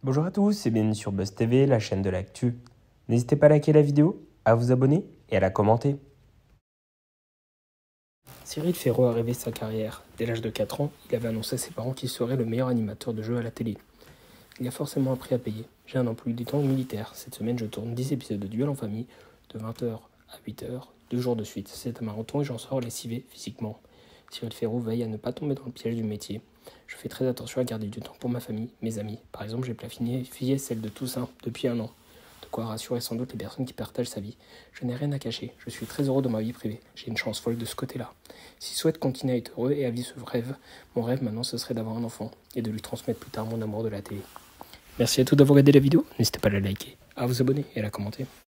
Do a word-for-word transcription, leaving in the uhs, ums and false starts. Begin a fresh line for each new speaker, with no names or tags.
Bonjour à tous et bienvenue sur Buzz T V, la chaîne de l'actu. N'hésitez pas à liker la vidéo, à vous abonner et à la commenter.
Cyril Ferraud a rêvé sa carrière. Dès l'âge de quatre ans, il avait annoncé à ses parents qu'il serait le meilleur animateur de jeux à la télé. Il a forcément un prix à payer. J'ai un emploi du temps militaire. Cette semaine, je tourne dix épisodes de Duel en famille, de vingt heures à huit heures, deux jours de suite. C'est un marathon et j'en sors lessivé physiquement. Cyril Ferraud veille à ne pas tomber dans le piège du métier. Je fais très attention à garder du temps pour ma famille, mes amis. Par exemple, j'ai planifié celle de Toussaint depuis un an. De quoi rassurer sans doute les personnes qui partagent sa vie. Je n'ai rien à cacher, je suis très heureux dans ma vie privée. J'ai une chance folle de ce côté-là. S'il souhaite continuer à être heureux et à vivre ce rêve, mon rêve maintenant ce serait d'avoir un enfant et de lui transmettre plus tard mon amour de la télé. Merci à tous d'avoir regardé la vidéo, n'hésitez pas à la liker, à vous abonner et à la commenter.